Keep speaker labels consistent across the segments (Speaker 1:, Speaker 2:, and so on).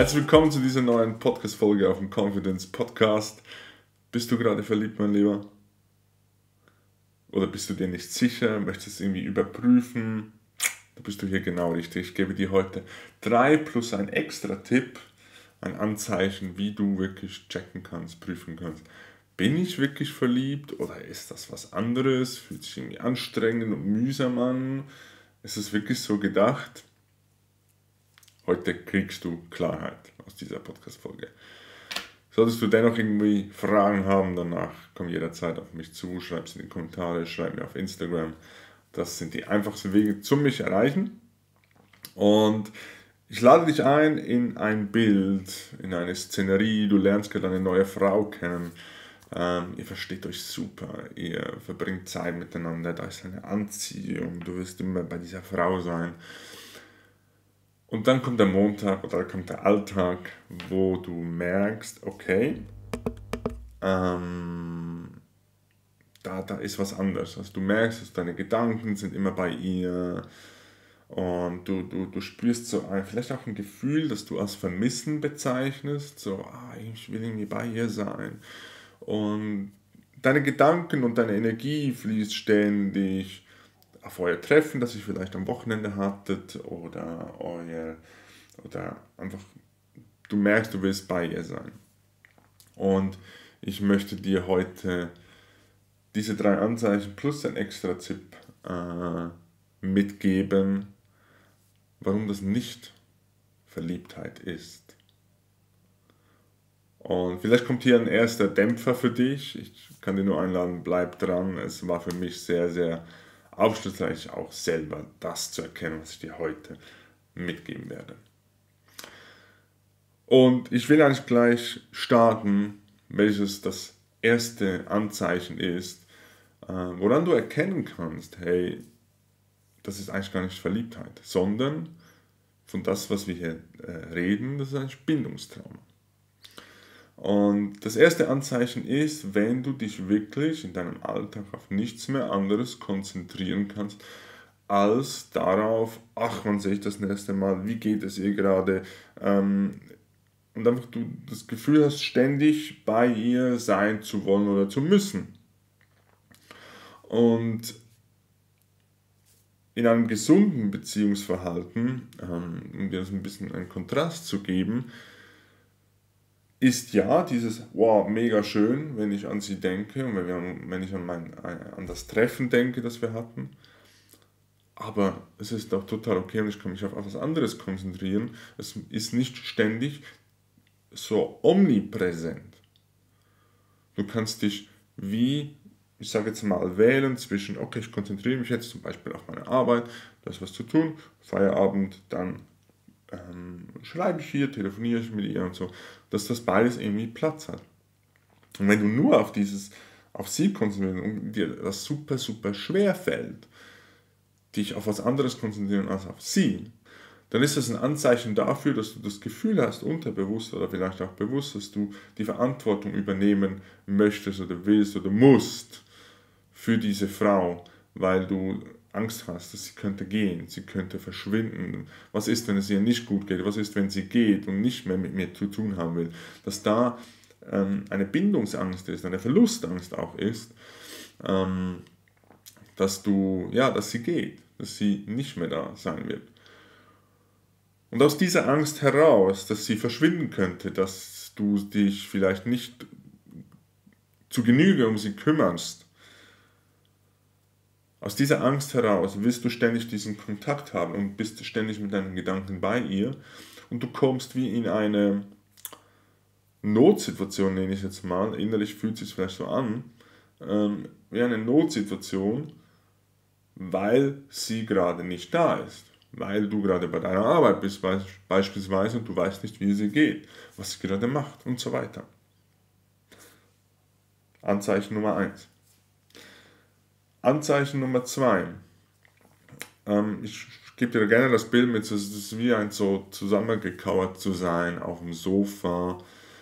Speaker 1: Herzlich willkommen zu dieser neuen Podcast-Folge auf dem Confidence Podcast. Bist du gerade verliebt, mein Lieber? Oder bist du dir nicht sicher, möchtest es irgendwie überprüfen? Da bist du hier genau richtig. Ich gebe dir heute 3 plus ein extra Tipp, ein Anzeichen, wie du wirklich checken kannst, prüfen kannst. Bin ich wirklich verliebt oder ist das was anderes? Fühlt sich irgendwie anstrengend und mühsam an? Ist es wirklich so gedacht? Heute kriegst du Klarheit aus dieser Podcast-Folge. Solltest du dennoch irgendwie Fragen haben danach, komm jederzeit auf mich zu, schreib es in die Kommentare, schreib mir auf Instagram. Das sind die einfachsten Wege zum mich erreichen. Und ich lade dich ein in ein Bild, in eine Szenerie. Du lernst gerade eine neue Frau kennen. Ihr versteht euch super, ihr verbringt Zeit miteinander, da ist eine Anziehung, du wirst immer bei dieser Frau sein. Und dann kommt der Montag oder kommt der Alltag, wo du merkst, okay, da ist was anderes. Also du merkst, dass deine Gedanken sind immer bei ihr und du spürst so vielleicht auch ein Gefühl, das du als Vermissen bezeichnest, so, ich will irgendwie bei ihr sein. Und deine Gedanken und deine Energie fließt ständig auf euer Treffen, das ihr vielleicht am Wochenende hattet oder einfach, du merkst, du willst bei ihr sein. Und ich möchte dir heute diese 3 Anzeichen plus ein extra Tipp mitgeben, warum das nicht Verliebtheit ist. Und vielleicht kommt hier ein erster Dämpfer für dich. Ich kann dir nur einladen, bleib dran. Es war für mich sehr, sehr aufschlussreich, auch selber das zu erkennen, was ich dir heute mitgeben werde. Und ich will eigentlich gleich starten, welches das erste Anzeichen ist, woran du erkennen kannst, hey, das ist eigentlich gar nicht Verliebtheit, sondern von das, was wir hier reden, das ist ein Bindungstrauma. Und das erste Anzeichen ist, wenn du dich wirklich in deinem Alltag auf nichts mehr anderes konzentrieren kannst, als darauf, wann sehe ich das nächste Mal, wie geht es ihr gerade, und einfach du das Gefühl hast, ständig bei ihr sein zu wollen oder zu müssen. Und in einem gesunden Beziehungsverhalten, um dir das ein bisschen einen Kontrast zu geben, ist ja dieses, wow, mega schön, wenn ich an sie denke und wenn ich an das Treffen denke, das wir hatten. Aber es ist auch total okay und ich kann mich auf etwas anderes konzentrieren. Es ist nicht ständig so omnipräsent. Du kannst dich ich sage jetzt mal, wählen zwischen, okay, ich konzentriere mich jetzt zum Beispiel auf meine Arbeit, da ist was zu tun, Feierabend, dann schreibe ich hier, telefoniere ich mit ihr und so, dass das beides irgendwie Platz hat. Und wenn du nur auf sie konzentrierst und dir das super, super schwer fällt, dich auf was anderes konzentrieren als auf sie, dann ist das ein Anzeichen dafür, dass du das Gefühl hast, unterbewusst oder vielleicht auch bewusst, dass du die Verantwortung übernehmen möchtest oder willst oder musst für diese Frau, weil du Angst hast, dass sie könnte gehen, sie könnte verschwinden. Was ist, wenn es ihr nicht gut geht? Was ist, wenn sie geht und nicht mehr mit mir zu tun haben will? Dass da eine Bindungsangst ist, eine Verlustangst auch ist, dass sie geht, dass sie nicht mehr da sein wird. Und aus dieser Angst heraus, dass sie verschwinden könnte, dass du dich vielleicht nicht zu Genüge um sie kümmerst, aus dieser Angst heraus willst du ständig diesen Kontakt haben und bist ständig mit deinen Gedanken bei ihr und du kommst wie in eine Notsituation, nenne ich jetzt mal, innerlich fühlt es sich vielleicht so an, wie eine Notsituation, weil sie gerade nicht da ist. Weil du gerade bei deiner Arbeit bist beispielsweise und du weißt nicht, wie sie geht, was sie gerade macht und so weiter. Anzeichen Nummer 1. Anzeichen Nummer 2. Ich gebe dir gerne das Bild mit, es ist wie ein so zusammengekauert zu sein auf dem Sofa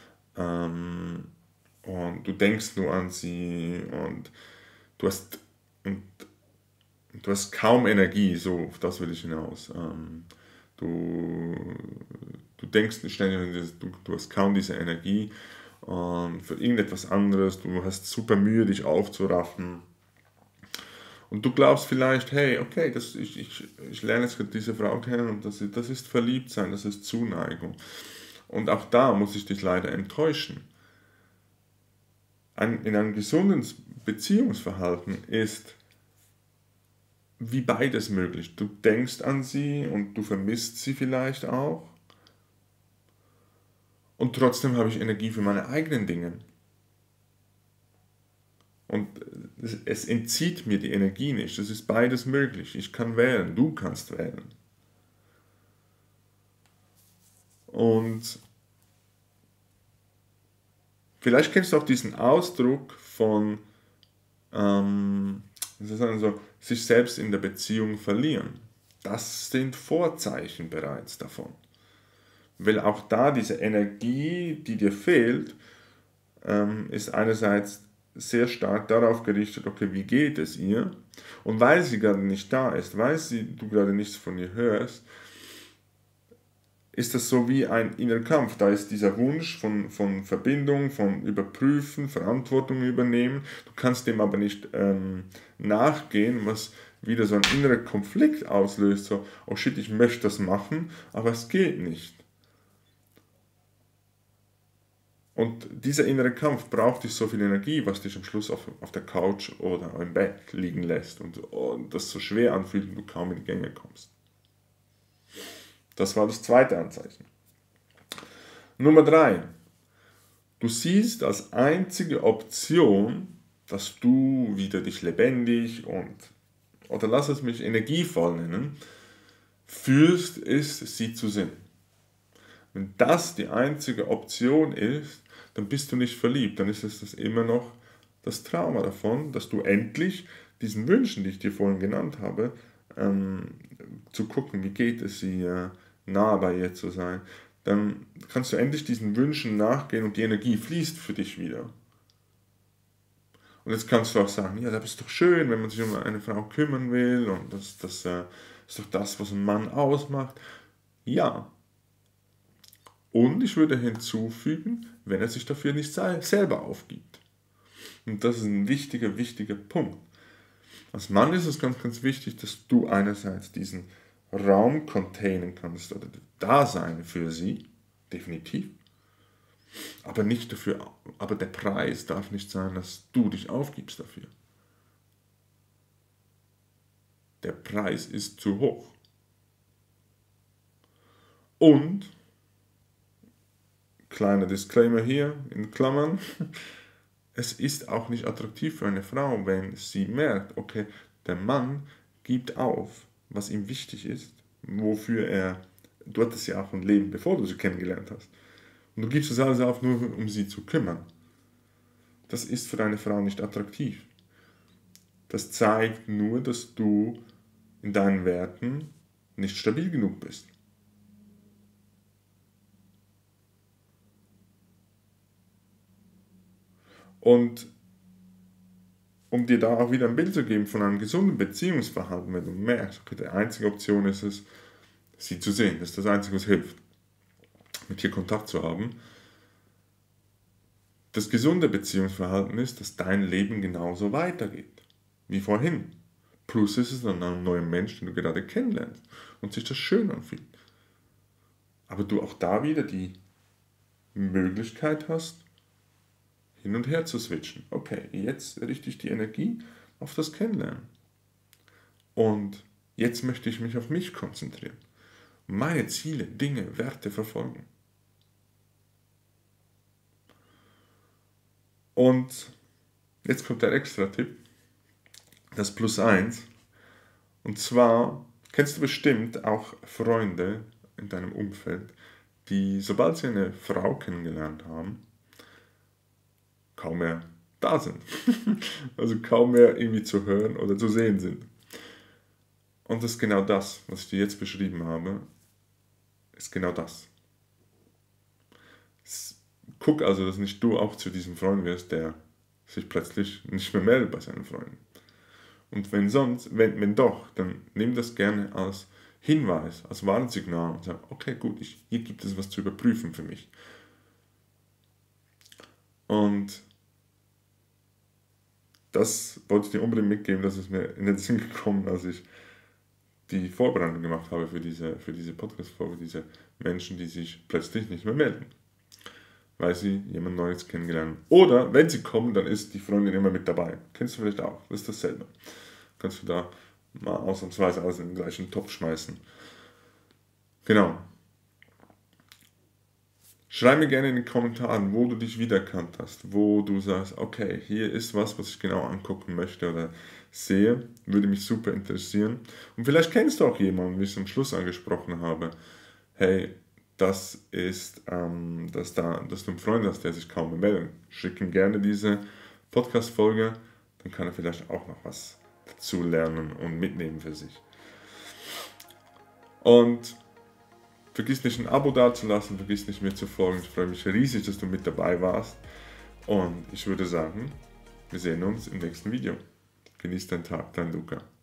Speaker 1: und du denkst nur an sie und du hast, und du hast kaum Energie, so auf das will ich hinaus. Du, Du denkst nicht ständig, du hast kaum diese Energie für irgendetwas anderes, du hast super Mühe, dich aufzuraffen. Und du glaubst vielleicht, hey, okay, ich lerne jetzt gerade diese Frau kennen und das ist Verliebtsein, das ist Zuneigung. Und auch da muss ich dich leider enttäuschen. In einem gesunden Beziehungsverhalten ist wie beides möglich. Du denkst an sie und du vermisst sie vielleicht auch. Und trotzdem habe ich Energie für meine eigenen Dinge. Und es entzieht mir die Energie nicht. Es ist beides möglich. Ich kann wählen, du kannst wählen. Und vielleicht kennst du auch diesen Ausdruck von sich selbst in der Beziehung verlieren. Das sind Vorzeichen bereits davon. Weil auch da diese Energie, die dir fehlt, ist einerseits sehr stark darauf gerichtet, okay, wie geht es ihr? Und weil sie gerade nicht da ist, weil du gerade nichts von ihr hörst, ist das so wie ein innerer Kampf. Da ist dieser Wunsch von Verbindung, von Überprüfen, Verantwortung übernehmen. Du kannst dem aber nicht nachgehen, was wieder so ein innerer Konflikt auslöst. So, oh shit, ich möchte das machen, aber es geht nicht. Und dieser innere Kampf braucht dich so viel Energie, was dich am Schluss auf der Couch oder im Bett liegen lässt und das so schwer anfühlt und du kaum in die Gänge kommst. Das war das zweite Anzeichen. Nummer 3. Du siehst als einzige Option, dass du wieder dich lebendig oder lass es mich energievoll nennen, fühlst, ist, sie zu sehen. Wenn das die einzige Option ist, dann bist du nicht verliebt. Dann ist es immer noch das Trauma davon, dass du endlich diesen Wünschen, die ich dir vorhin genannt habe, zu gucken, wie geht es ihr, nah bei ihr zu sein, dann kannst du endlich diesen Wünschen nachgehen und die Energie fließt für dich wieder. Und jetzt kannst du auch sagen, ja, das ist doch schön, wenn man sich um eine Frau kümmern will und das ist doch das, was ein Mann ausmacht. Ja. Und ich würde hinzufügen, wenn er sich dafür nicht selber aufgibt. Und das ist ein wichtiger Punkt. Als Mann ist es ganz wichtig, dass du einerseits diesen Raum containen kannst oder da sein für sie, definitiv. Aber nicht dafür, aber der Preis darf nicht sein, dass du dich aufgibst dafür. Der Preis ist zu hoch. Und, kleiner Disclaimer hier in Klammern, es ist auch nicht attraktiv für eine Frau, wenn sie merkt, okay, der Mann gibt auf, was ihm wichtig ist, du hattest ja auch ein Leben, bevor du sie kennengelernt hast. Und du gibst es alles auf, nur um sie zu kümmern. Das ist für eine Frau nicht attraktiv. Das zeigt nur, dass du in deinen Werten nicht stabil genug bist. Und um dir da auch wieder ein Bild zu geben von einem gesunden Beziehungsverhalten, wenn du merkst, okay, die einzige Option ist es, sie zu sehen, das ist das Einzige, was hilft, mit ihr Kontakt zu haben. Das gesunde Beziehungsverhalten ist, dass dein Leben genauso weitergeht, wie vorhin. Plus ist es dann ein neuer Mensch, den du gerade kennenlernst und sich das schön anfühlt. Aber du auch da wieder die Möglichkeit hast, hin und her zu switchen. Okay, jetzt richte ich die Energie auf das Kennenlernen. Und jetzt möchte ich mich auf mich konzentrieren. Meine Ziele, Dinge, Werte verfolgen. Und jetzt kommt der Extra-Tipp, das +1. Und zwar kennst du bestimmt auch Freunde in deinem Umfeld, die, sobald sie eine Frau kennengelernt haben, kaum mehr da sind. Also kaum mehr irgendwie zu hören oder zu sehen sind. Und das ist genau das, was ich dir jetzt beschrieben habe, ist genau das. Guck also, dass nicht du auch zu diesem Freund wirst, der sich plötzlich nicht mehr meldet bei seinen Freunden. Und wenn doch, dann nimm das gerne als Hinweis, als Warnsignal und sage, okay, gut, hier gibt es was zu überprüfen für mich. Und das wollte ich dir unbedingt mitgeben, dass es mir in den Sinn gekommen, als ich die Vorbereitung gemacht habe für diese Podcast-Folge, diese Menschen, die sich plötzlich nicht mehr melden, weil sie jemand Neues kennengelernt haben. Oder wenn sie kommen, dann ist die Freundin immer mit dabei. Kennst du vielleicht auch, das ist dasselbe. Kannst du da mal ausnahmsweise alles in den gleichen Topf schmeißen. Genau. Schreib mir gerne in den Kommentaren, wo du dich wiedererkannt hast, wo du sagst, okay, hier ist was ich genau angucken möchte oder sehe, würde mich super interessieren. Und vielleicht kennst du auch jemanden, wie ich es am Schluss angesprochen habe. Hey, das ist, dass du einen Freund hast, der sich kaum mehr meldet. Schick ihm gerne diese Podcast-Folge, dann kann er vielleicht auch noch was dazu lernen und mitnehmen für sich. Und vergiss nicht ein Abo dazulassen, vergiss nicht mir zu folgen. Ich freue mich riesig, dass du mit dabei warst. Und ich würde sagen, wir sehen uns im nächsten Video. Genieß deinen Tag, dein Luca.